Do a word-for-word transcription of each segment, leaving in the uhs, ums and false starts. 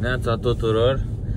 Neața tuturor.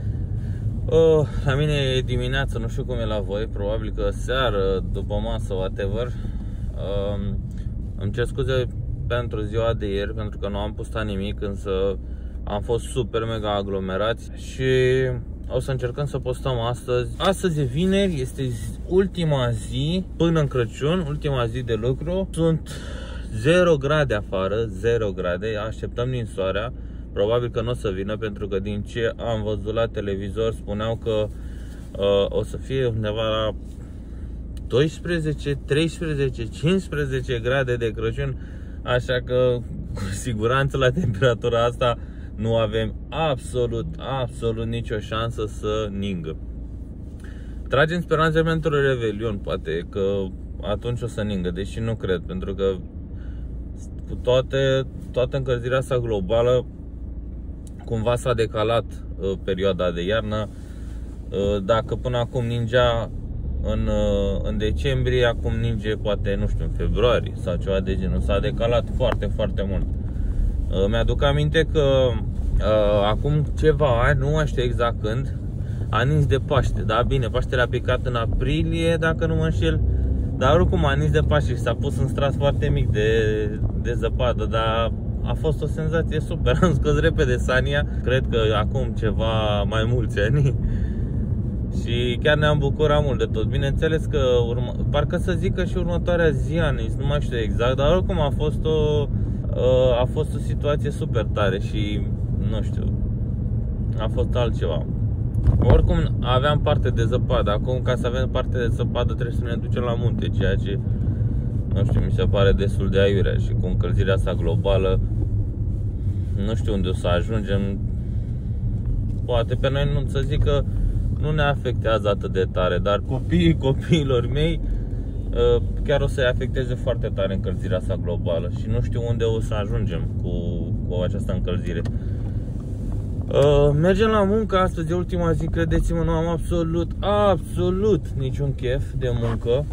Oh, la mine e dimineață, nu știu cum e la voi, probabil că seară, după masă, whatever. um, Îmi cer scuze pentru ziua de ieri, pentru că nu am postat nimic, însă am fost super mega aglomerați și o să încercăm să postăm astăzi. Astăzi e vineri, este ultima zi până în Crăciun, ultima zi de lucru. Sunt zero grade afară, zero grade, așteptăm ninsoarea. Probabil că nu o să vină, pentru că din ce am văzut la televizor spuneau că uh, o să fie undeva la doisprezece, treisprezece, cincisprezece grade de Crăciun. Așa că cu siguranță la temperatura asta nu avem absolut, absolut nicio șansă să ningă. Tragem speranțe pentru Revelion, poate că atunci o să ningă, deși nu cred, pentru că cu toate, toată încălzirea asta globală, cumva s-a decalat uh, perioada de iarnă. uh, Dacă până acum ningea în, uh, în decembrie, acum ninge poate, nu știu, în februarie sau ceva de genul. S-a decalat foarte, foarte mult. uh, Mi-aduc aminte că uh, acum ceva ani, nu mai știu exact când, a nins de Paște. Da, bine, Paștele a picat în aprilie, dacă nu mă înșel. Dar oricum a nins de Paște și s-a pus în strat foarte mic de, de zăpadă. Dar a fost o senzație super. Am scos repede sania. Cred că acum ceva mai mulți ani. Și chiar ne-am bucurat mult de tot. Bineînțeles că urmă, parcă să zic că și următoarea zi a nins, nu mai știu exact. Dar oricum a fost o, a fost o situație super tare. Și nu știu, a fost altceva. Oricum aveam parte de zăpadă. Acum, ca să avem parte de zăpadă, trebuie să ne ducem la munte, ceea ce, nu știu, mi se pare destul de aiurea. Și cu încălzirea asta globală, nu știu unde o să ajungem. Poate pe noi, nu să zic că nu ne afectează atât de tare, dar copiii copiilor mei chiar o să-i afecteze foarte tare încălzirea asta globală. Și nu știu unde o să ajungem cu, cu această încălzire. Uh, mergem la muncă, astăzi e ultima zi, credeți-mă, nu am absolut, absolut niciun chef de muncă.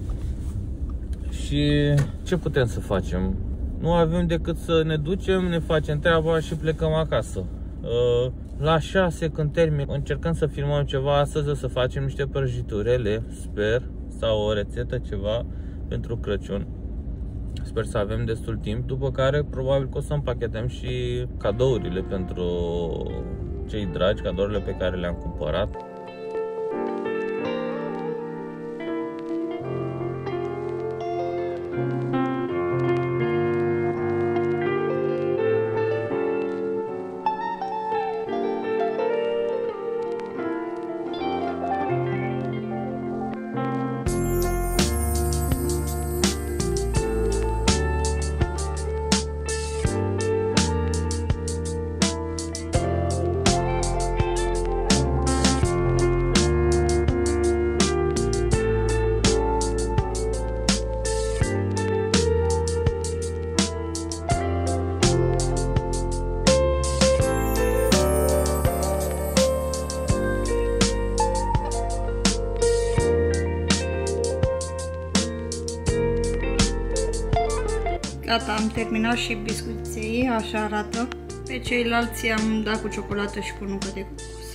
Și ce putem să facem? Nu avem decât să ne ducem, ne facem treaba și plecăm acasă. uh, La șase, când termin, încercăm să filmăm ceva. Astăzi o să facem niște prăjiturele, sper, sau o rețetă, ceva pentru Crăciun. Sper să avem destul timp, după care probabil că o să împachetăm și cadourile pentru cei dragi, cadourile pe care le-am cumpărat. Gata, am terminat și biscuiței, așa arată. Pe ceilalți am dat cu ciocolată și cu nucă de cocos.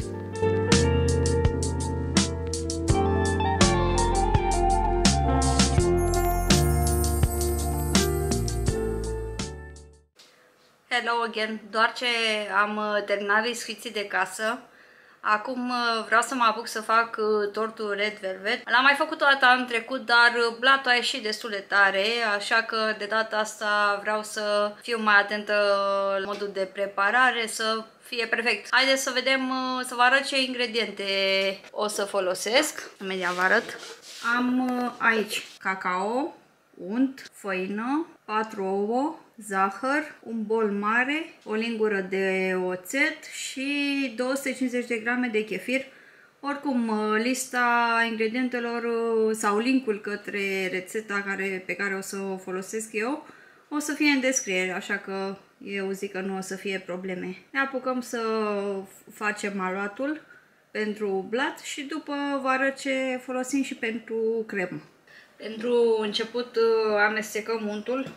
Hello again! Doar ce am terminat biscuiții de casă, acum vreau să mă apuc să fac tortul Red Velvet. L-am mai făcut o dată anul trecut, dar blatul a ieșit destul de tare, așa că de data asta vreau să fiu mai atentă la modul de preparare, să fie perfect. Haideți să vedem, să vă arăt ce ingrediente o să folosesc. Imediat vă arăt. Am aici cacao, unt, făină, patru ouă, zahăr, un bol mare, o lingură de oțet și două sute cincizeci de grame de chefir. Oricum, lista ingredientelor sau linkul către rețeta care, pe care o să o folosesc eu o să fie în descriere, așa că eu zic că nu o să fie probleme. Ne apucăm să facem aluatul pentru blat și după vă arăt ce folosim și pentru cremă. Pentru început amestecăm untul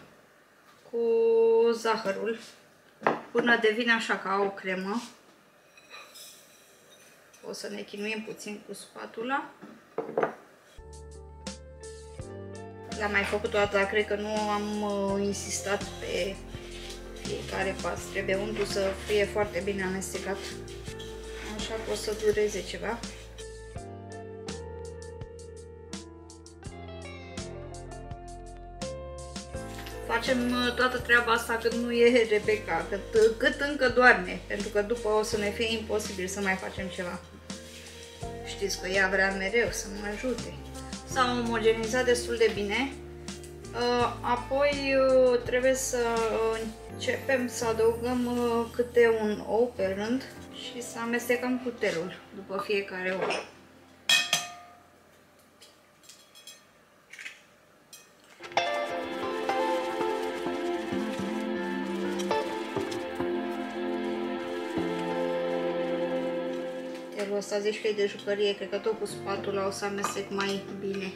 cu zahărul până devine așa ca o cremă. O să ne chinuim puțin cu spatula. L-am mai făcut o dată, dar cred că nu am uh, insistat pe fiecare pas. Trebuie untul să fie foarte bine amestecat. Așa că o să dureze ceva. Facem toată treaba asta când nu e Rebecca, cât, cât încă doarme, pentru că după o să ne fie imposibil să mai facem ceva. Știți că ea vrea mereu să mă ajute. S-a omogenizat destul de bine. Apoi trebuie să începem să adăugăm câte un ou pe rând și să amestecăm cutelul după fiecare ou. Asta zici că e de jucărie, cred că tot cu spatula o să amestec mai bine.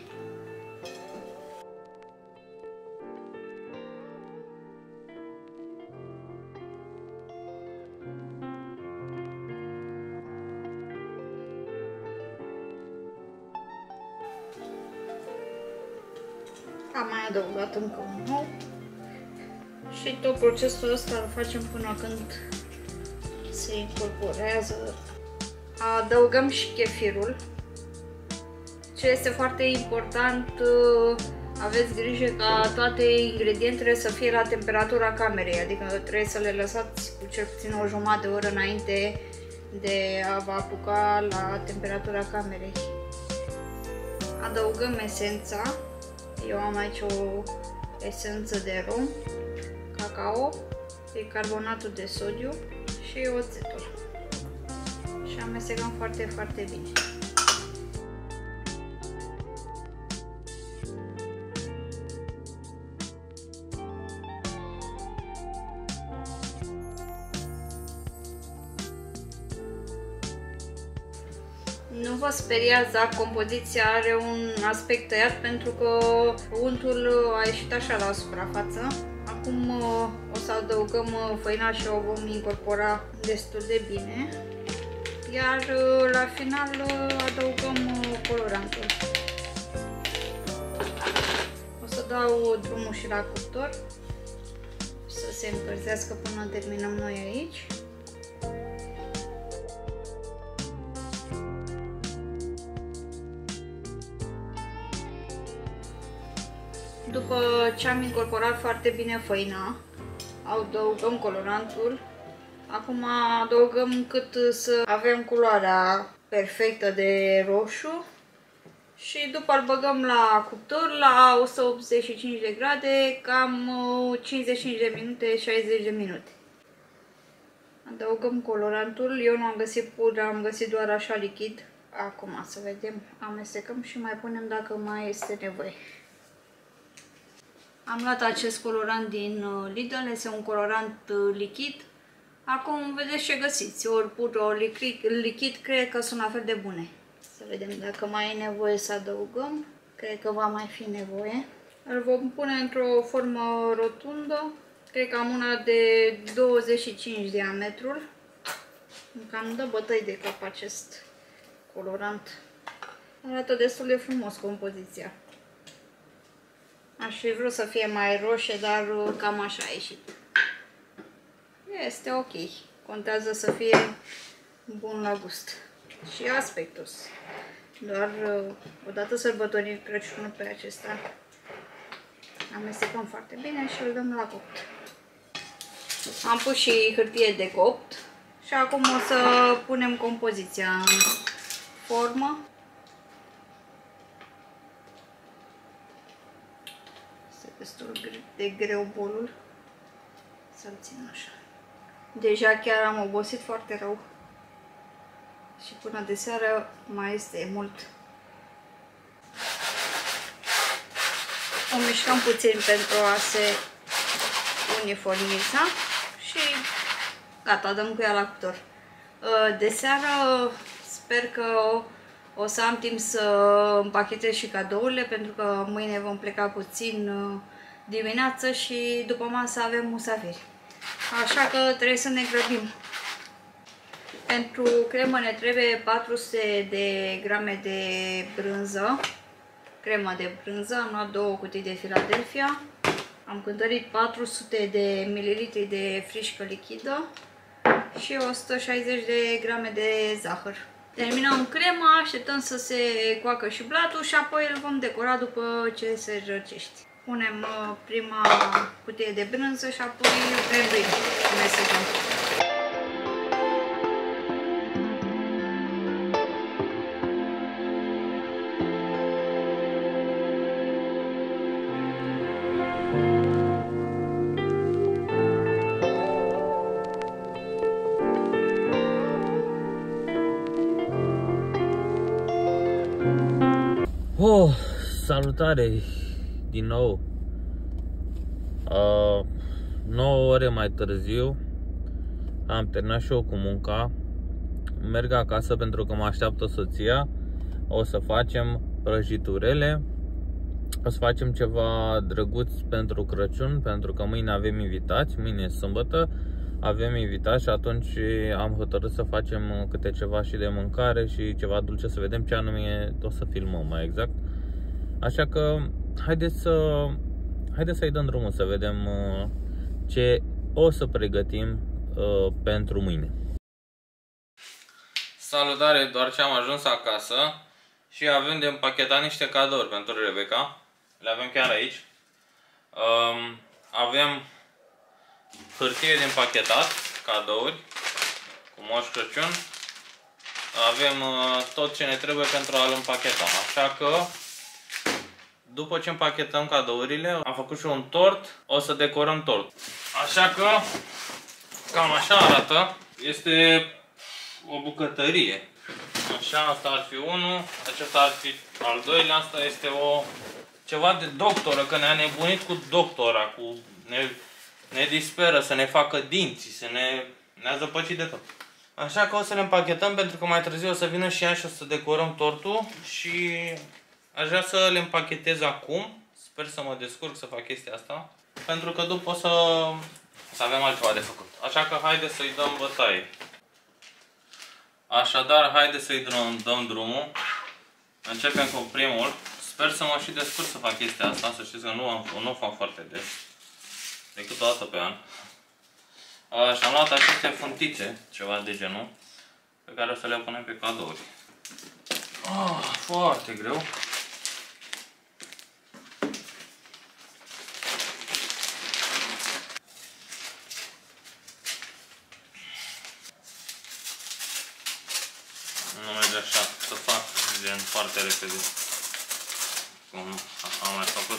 Am mai adăugat încă un ou și tot procesul ăsta îl facem până când se incorporează. Adăugăm și chefirul. Ce este foarte important, aveți grijă ca toate ingredientele să fie la temperatura camerei, adică trebuie să le lăsați cu cel puțin o jumătate de oră înainte de a vă apuca la temperatura camerei. Adăugăm esența. Eu am aici o esență de rom, cacao, bicarbonatul de sodiu și oțetul. Și amestecăm foarte, foarte bine. Nu vă speriați dacă compoziția are un aspect tăiat, pentru că untul a ieșit așa la suprafață. Acum o să adăugăm făina și o vom incorpora destul de bine. Iar la final adăugăm colorantul. O să dau drumul și la cuptor să se încălzească până terminăm noi aici. După ce am incorporat foarte bine făina, adăugăm colorantul. Acum adăugăm cât să avem culoarea perfectă de roșu și după îl băgăm la cuptor la o sută optzeci și cinci de grade, cam cincizeci și cinci de minute, șaizeci de minute. Adăugăm colorantul. Eu nu am găsit pudră, am găsit doar așa lichid. Acum să vedem, amestecăm și mai punem dacă mai este nevoie. Am luat acest colorant din Lidl, este un colorant lichid. Acum vedeți ce găsiți, ori pudră, ori lichid, cred că sunt la fel de bune. Să vedem dacă mai e nevoie să adăugăm, cred că va mai fi nevoie. Îl vom pune într-o formă rotundă, cred că am una de douăzeci și cinci diametrul. Cam dă bătăi de cap acest colorant. Arată destul de frumos compoziția. Aș fi vrut să fie mai roșie, dar cam așa a ieșit. Este ok. Contează să fie bun la gust. Și aspectul. Doar odată sărbătorim Crăciunul pe acesta. Amestecăm foarte bine și îl dăm la copt. Am pus și hârtie de copt. Și acum o să punem compoziția în formă. Este destul de greu bolul. Să-l țin așa. Deja chiar am obosit foarte rău. Și până de seară mai este mult. O mișcăm puțin pentru a se uniformiza și gata, dăm cu ea la cuptor. De seară sper că o să am timp să împachetez și cadourile, pentru că mâine vom pleca puțin dimineață și după masă avem musafiri. Așa că trebuie să ne grăbim. Pentru cremă ne trebuie patru sute de grame de brânză, cremă de brânză, am luat două cutii de Philadelphia, am cântărit patru sute de mililitri de frișcă lichidă și o sută șaizeci de grame de zahăr. Terminăm crema, așteptăm să se coacă și blatul și apoi îl vom decora după ce se răcește. Punem prima cutie de brânză și apoi branduim și mesecăm. Oh, salutare din nou. Uh, nouă ore mai târziu am terminat și eu cu munca. Merg acasă pentru că mă așteaptă soția. O să facem prăjiturele. O să facem ceva drăguț pentru Crăciun, pentru că mâine avem invitați. Mâine e sâmbătă, avem invitați și atunci am hotărât să facem câte ceva și de mâncare și ceva dulce, să vedem ce anume o să filmăm mai exact. Așa că haideți să haideți să-i dăm drumul să vedem ce o să pregătim pentru mâine. Salutare, doar ce am ajuns acasă și avem de împachetat niște cadouri pentru Rebecca. Le avem chiar aici. Avem hârtie de împachetat, cadouri cu Moș Crăciun. Avem tot ce ne trebuie pentru a-l împacheta. Așa că după ce împachetăm cadourile, am făcut și un tort, o să decorăm tort. Așa că cam așa arată. Este o bucătărie. Așa, asta ar fi unul, acesta ar fi al doilea, asta este o ceva de doctoră, că ne-a nebunit cu doctora, cu ne, ne disperă să ne facă dinții, să ne ne-a zăpăcit de tot. Așa că o să le împachetăm pentru că mai târziu o să vină și ea și o să decorăm tortul și aș vrea să le împachetez acum. Sper să mă descurc să fac chestia asta, pentru că după o să, să avem altceva de făcut. Așa că haideți să-i dăm bătaie. Așadar, haideți să-i dăm, dăm drumul. Începem cu primul. Sper să mă și descurc să fac chestia asta. Să știți că nu, am, nu o fac foarte des, decât o dată pe an. Și am luat aceste funtițe, ceva de genul, pe care o să le punem pe cadouri. Oh, foarte greu. Nu merge așa, să fac gen foarte repede, cum am mai făcut.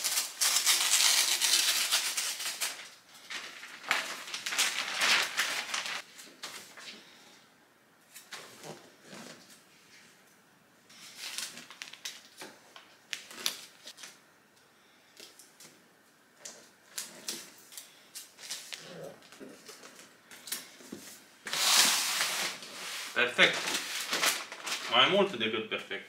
Perfect. Mai mult decât perfect.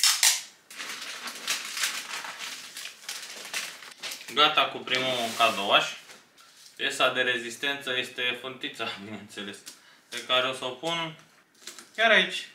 Gata cu primul cadouaș. Piesa de rezistență este funtița, bineînțeles, pe care o să o pun chiar aici.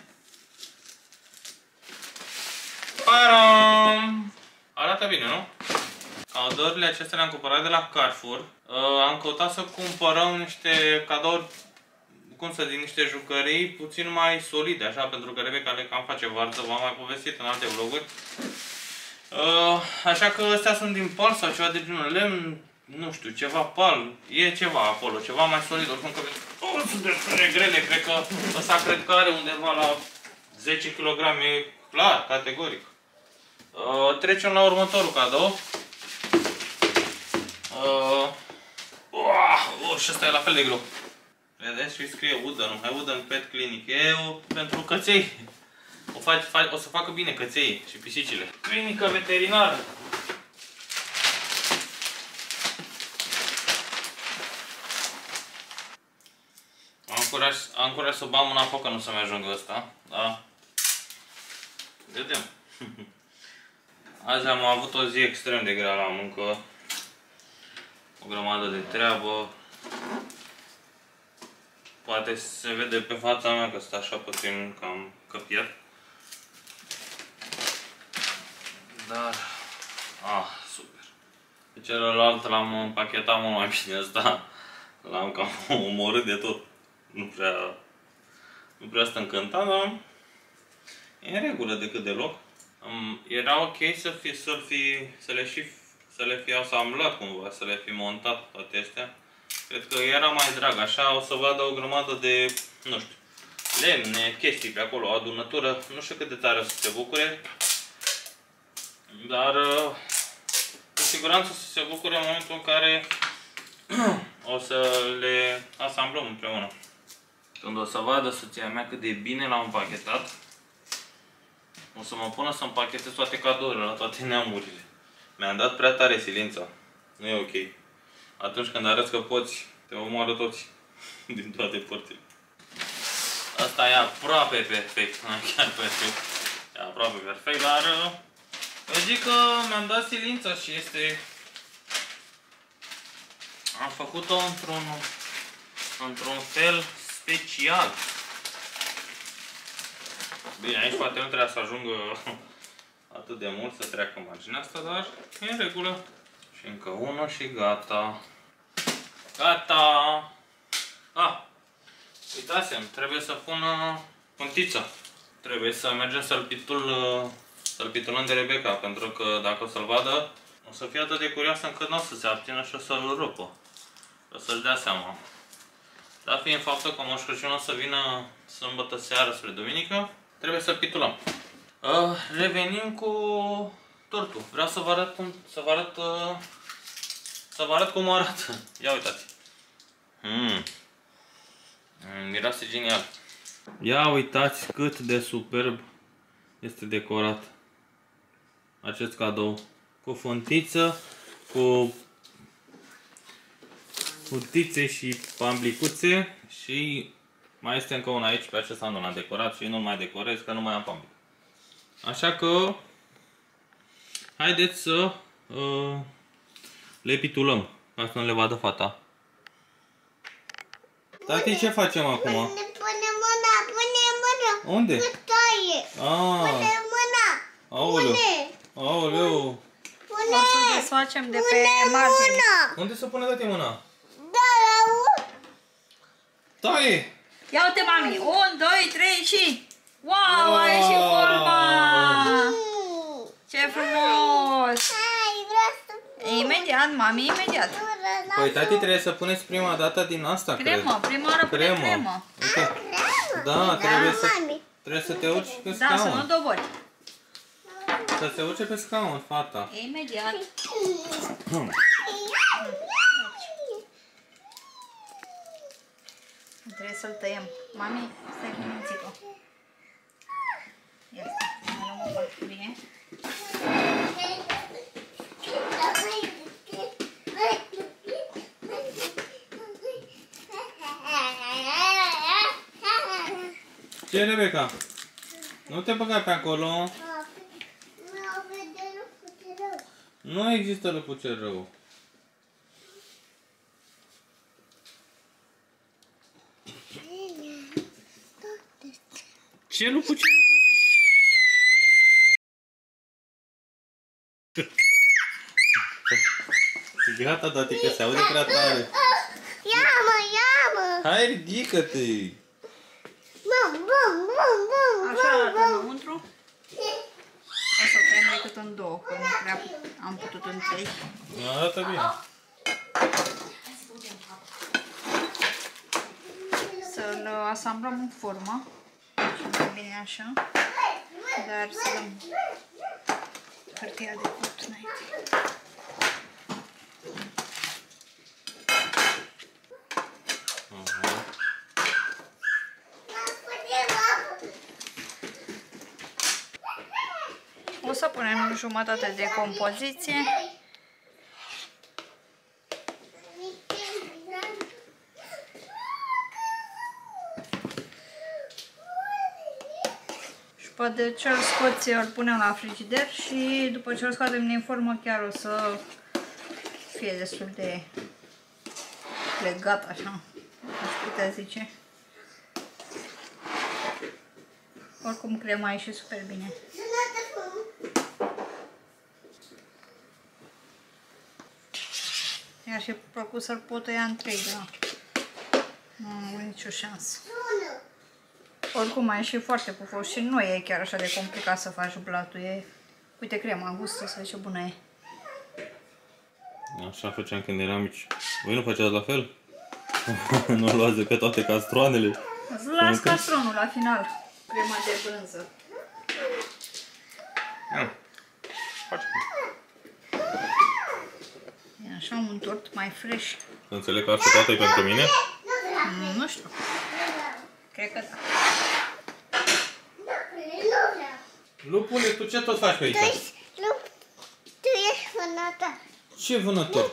Param! Arată bine, nu? Cadourile acestea le-am cumpărat de la Carrefour. Am căutat să cumpărăm niște cadouri, cum să zic, niște jucării puțin mai solide, așa, pentru că Rebecca le cam face varză, v-am mai povestit în alte vloguri. Uh, așa că astea sunt din pal sau ceva de genul lemn, nu știu, ceva pal, e ceva acolo, ceva mai solid, oricum că oh, sunt destul de grele, cred că ăsta cred că are undeva la zece kilograme, clar, categoric. Uh, trecem la următorul cadou. Uh, uh, și ăsta e la fel de greu. Vedeți? Și scrie Wooden, hai Wooden Pet Clinic. E o, pentru căței. O, faci, faci, o să facă bine căței și pisicile. Clinică veterinară. Am curaj, am curaj să bag mâna în foc, că nu să-mi ajungă ăsta. Da. Vedem. Azi am avut o zi extrem de grea la muncă. O grămadă de treabă. Poate se vede pe fața mea că stă așa puțin cam căpiat. Dar... Ah, super. Pe celălalt l-am împachetat mult mai bine, ăsta l-am cam omorât de tot. Nu prea... Nu prea sunt încântat, dar... E în regulă decât deloc. Um, era ok să, fi, să, fi, să, le și, să le fi asamblat cumva, să le fi montat toate astea. Cred că era mai drag, așa o să vadă o grămadă de, nu știu, lemne, chestii pe acolo, o adunătură, nu știu cât de tare o să se bucure. Dar cu siguranță o să se bucure în momentul în care o să le asamblăm împreună. Când o să vadă soția mea cât de bine l-am împachetat, o să mă pună să împachetez toate cadourile la toate neamurile. Mi-am dat prea tare silința. Nu e ok. Atunci când arăți că poți, te omoară toți din toate părțile. Asta e aproape perfect, nu chiar perfect. E aproape perfect, dar eu zic că mi-am dat silința și este... Am făcut-o într-un într-un fel special. Bine, aici poate nu trebuie să ajungă atât de mult să treacă marginea asta, dar e în regulă. Și încă unul și gata. Gata! Ah! Uitasem, trebuie să pun puntița. Trebuie să mergem să-l pitul, să-l pitulăm de Rebecca, pentru că dacă o să-l vadă, o să fie atât de curioasă încât nu o să se abțină și o să-l rupă. O să-și dea seama. Dar fiind faptul că Moș Crăciun o să vină sâmbătă seară spre duminică, trebuie să pitulăm. Uh, revenim cu tortul. Vreau să vă arăt cum, să vă arăt, uh, să vă arăt cum arată. Ia uitați. Mm. Miroase genial. Ia uitați cât de superb este decorat acest cadou. Cu funtiță, cu futițe și pamblicuțe și mai este încă una aici, pe acesta nu l-am decorat și nu mai decorez că nu mai am pamblic. Așa că haideți să uh, le pitulăm, ca să nu le vadă fata. Tati, ce facem acum? Pune mâna, pune mâna. Unde? Cât taie. Ah. Pune mâna. Aoleu. Pune. Aoleu. Pune. O să desfacem de pe margine. Unde să pune tati mâna? Da, la u. Taie! Ia uite, mami. Un, doi, trei și... Wow, a ieșit forma! Ce frumos! Hai, vreau să pun. Imediat, mami, imediat. Păi tati, trebuie să puneți prima dată din asta, Cremă, cred. prima oară pune cremă. Ok. Da, trebuie să, trebuie să te urci pe Da, să nu scaun. dobori. Să se urce pe scaun, fata. Imediat. Trebuie să-l tăiem. Mami, stai cu mințică. Ia stai, mai luăm o parte bine. Ce, Rebecca? Nu te băga pe acolo. Nu există lupucel rău. Ce lupucel rău? Gata, tati, că se aude prea tare. Ia-mă, ia-mă. Hai, ridică-te! Bum, bum, bum, bum, Așa bum, arată bum. înăuntru. O să tăiem decât în două, că nu prea am putut în trei. Arată bine. Să-l asamblăm în formă. Și mai bine așa. Dar să dăm hârtia de copt înainte. O să punem jumătate de compoziție. Și poate ce îl scoți, îl punem la frigider și după ce îl scoatem din formă chiar o să fie destul de legat așa, aș putea zice. Oricum crema a ieșit super bine. Mi-ar fi plăcut să-l pot tăia în trei, dar nu am nicio șansă. Oricum a ieșit foarte pufos și nu e chiar așa de complicat să faci blatul. E... Uite crema, gustă, să ce bună e. Așa făceam când eram mici. Voi nu faceați la fel? Nu luați de pe toate castroanele? Îți las castronul la final. Crema de brânză. Ia. Face. E așa un tort mai fresh. Înțeleg că asta toată e pentru mine? Mm, nu știu. Cred că da. Lupule, tu ce tot faci pe aici? Lup, tu ești vânător. Ce vânător?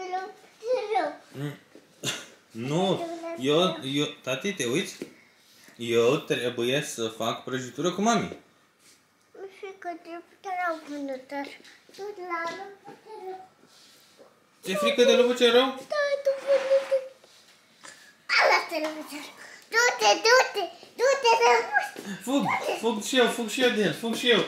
Nu, eu, eu, tati, te uiți? Eu trebuie să fac prăjitură cu mami. Nu știu că te rău vânător. Tu la rău. Ți-e frică de lupuce rău? Da, tu vânător. Ala te rău. Du-te, du-te, du-te de mult. Fug, fug și eu, fug și eu de el, fug și eu.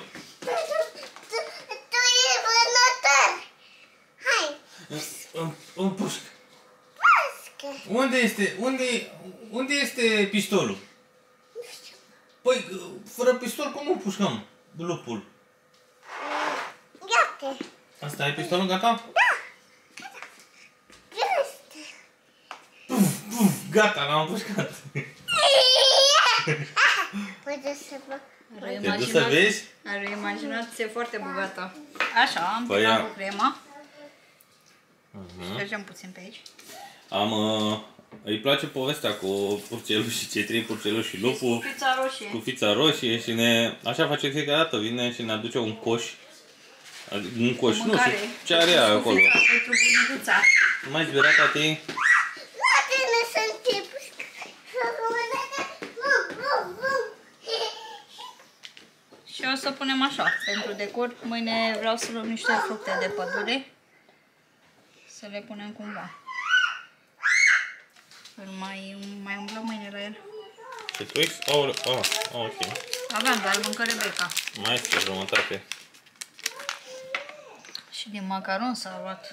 Tu ești vânător. Hai. Îmi pușc. Pască. Unde este, unde, unde este pistolul? Nu știu. Păi, fără pistol cum îmi pușcăm lupul? Gata. Asta e pistolul, gata? Gata. Puf, puf, gata, l-am pușcat. Poate să fac. Are Te duci să vezi? Are o imaginație foarte bogată. Așa, am Păi terminat ia. cu crema. Uh-huh. Mergem puțin pe aici. Am, uh, îi place povestea cu purcelul și cei trei purceluși și lupul. Fița roșie. Cu fița roșie și ne, așa face fiecare dată, vine și ne aduce un coș. Un coș, nu știu ce are ea acolo. Pentru bunicuța. Nu mai zbiera, tati? La tine sunt tipuri. Să rămână. Bum, bum, bum. Și o să punem așa, pentru decor. Mâine vreau să luăm niște fructe de pădure. Să le punem cumva. Îl mai, mai umblăm mâine la el. Și tu ești? Oh, oh, oh, ok. Aveam, dar mâncă Rebecca. Mai este jumătate. Și din macaron s-a luat.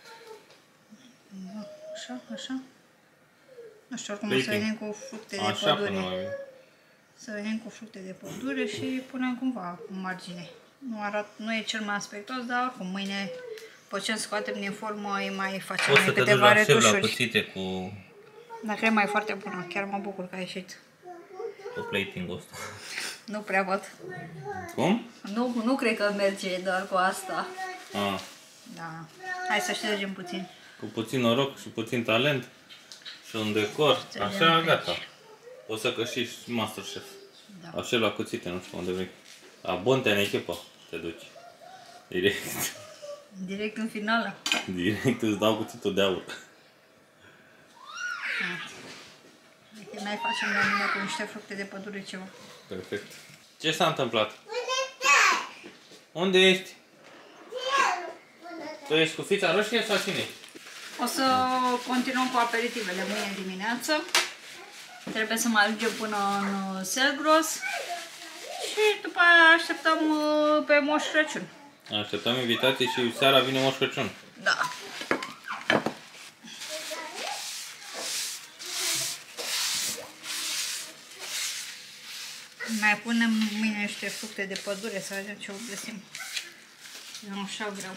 Așa, așa. Nu știu, oricum o să venim cu fructe de Așa până pădure. mai bine. Să venim cu fructe de pădure și punem cumva în margine. Nu, arat, nu e cel mai aspectos, dar oricum mâine, după ce îl scoatem din formă, îi mai facem Poți mai să te duci câteva la șef la retușuri. cuțite cu, Dar crema e foarte bună, chiar mă bucur că a ieșit. cu plating-ul ăsta. Nu prea văd. Cum? Nu, nu cred că merge doar cu asta. Ah, Da. Hai să ștergem puțin. cu puțin noroc și puțin talent și un decor. Ștergem Așa, pe gata. aici. O să câștigi Masterchef. Da. Așa la cuțite, nu știu unde vrei. La Bontea în echipă te duci. Direct. Direct în finală. Direct îți dau cuțitul de aur. Uite, mai facem la mine cu niște fructe de pădure ceva. Perfect. Ce s-a întâmplat? Unde ești? Tu ești cu fița roșie sau cine? O să continuăm cu aperitivele mâine dimineață. Trebuie să mai ajungem până în Selgros. Și după aia așteptăm pe Moș Crăciun. Așteptăm invitații și seara vine Moș Crăciun. Da. Mai punem mâine niște fructe de pădure să vedem ce o găsim. Nu așa vreau.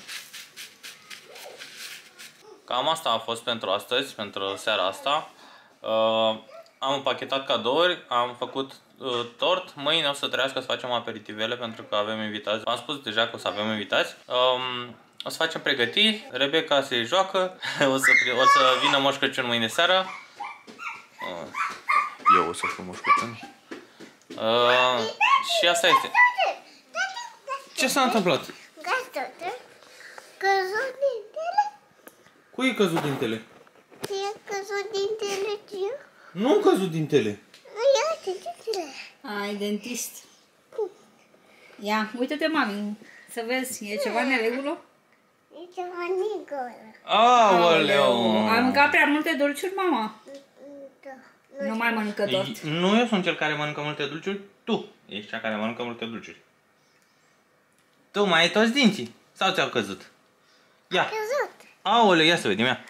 Cam asta a fost pentru astăzi, pentru seara asta. Uh, am împachetat cadouri, am făcut uh, tort. Mâine o să trebuiască să facem aperitivele pentru că avem invitați. Am spus deja că o să avem invitați. Um, o să facem pregătiri. Rebecca se joacă. o, să, o să vină Moș Crăciun mâine seara. Uh, eu o să fiu Moș Crăciun. Uh, și asta este. Ce s-a întâmplat? Gata, căzut dintele? Cui e căzut dintele? Ție căzut dintele, ție? Nu am căzut dintele. Ia-te, dintele. Ai, dentist. Ia, uite-te, mami, să vezi, e ceva neregulă? E ceva negru. Aoleu! Ai mâncat prea multe dulciuri, mama? Da. Nu mai mănâncă tort. Nu eu sunt cel care mănâncă multe dulciuri, tu ești cea care mănâncă multe dulciuri. Tu mai ai toți dinții? Sau ți-au căzut? Ia. Căzut. Aoleu, ia să vedem, ia.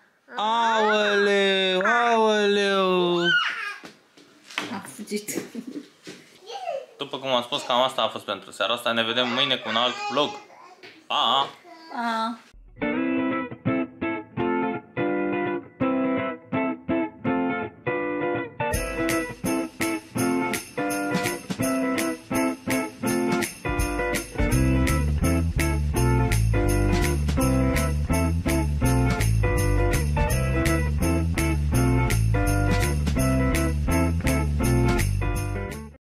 Aoleu, aoleu. A fugit. După cum am spus, cam asta a fost pentru seara asta. Ne vedem mâine cu un alt vlog. Pa! Pa!